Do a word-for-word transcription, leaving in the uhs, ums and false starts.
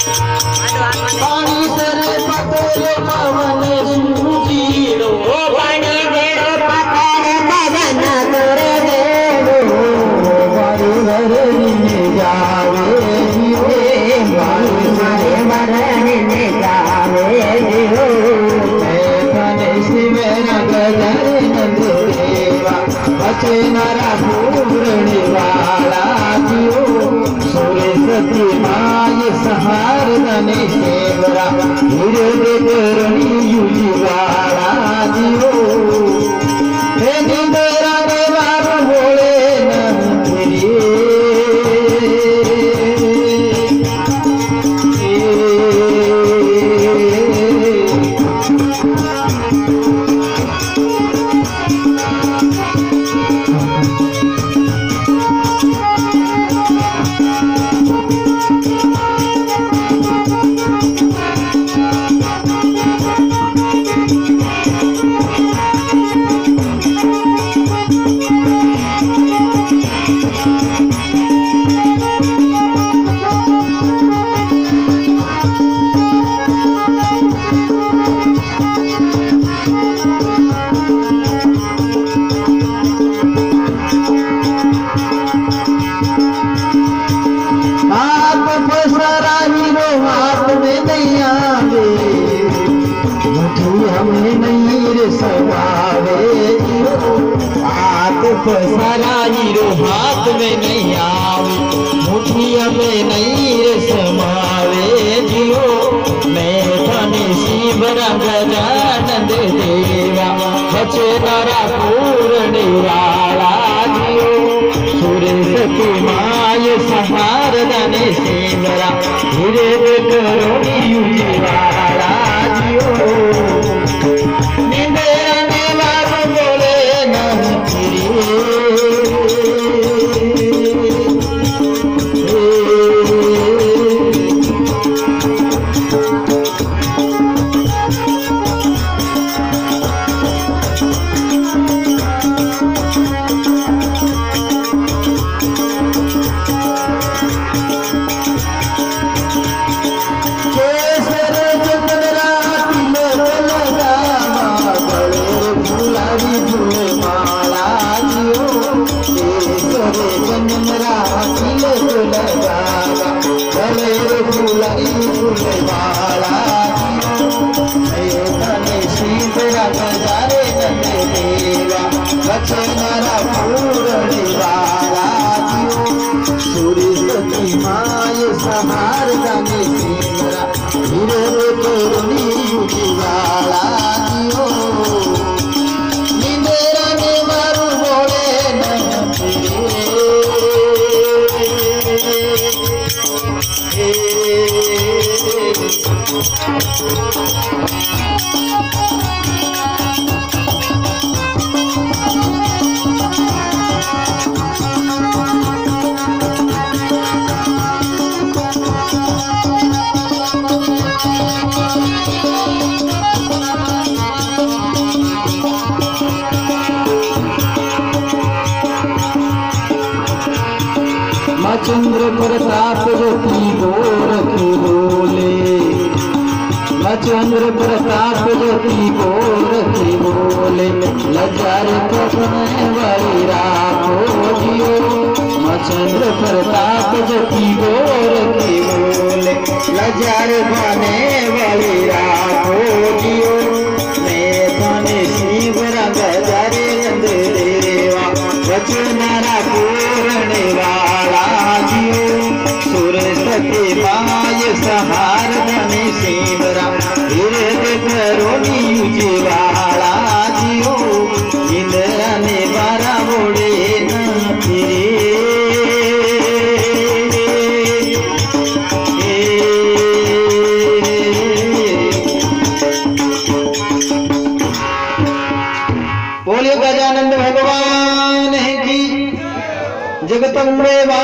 पानी सरे पतल पवन सूजीड़ो पानी बेड़ो पतर पवन तोरे देड़ो वारी वरनी जावे जीवे वारी सरे वरनी जावे जीवो मैं शिव रंग धरे नंद देवा बचे नरा पूर्णि वाला जीवो सती माय सहार दने सेवरा हिरदे करणी युजी वाला दियो हे निंदरा के बार बोले न तेरी सराईरो हाथ में नहीं आवे मुठिया में नहीं रे समावे जियो मैं धनी शिव रंग जानंद देवा बचे नरा पूर्ण वाला जियो सुरेश की माय सहार दने शिवरा धीरे करोड़ी युजी वाला जियो सहार जाने सिमरा धीरे करुणी युजी वाला जियो निंदेरा ने मारू बोले न चंद्र प्रताप ज्योति गोरखी बोले चंद्र प्रताप ज्योति गोरखी बोले लजार कपने वाली राखो जियो चंद्र प्रताप ज्योति गोरखी बोले लजार बने वाली राखो जियो मैं धने शिव रंग धरे नंद देवा वचनारा पूर्ण वाला सुरसती माय सहार धने शिवरा हिरदे करोड़ी युजी वाला जियो इंद्रा ने बारा बोले न फिरे बोलिए गजानंद भगवान की जगदम्बे।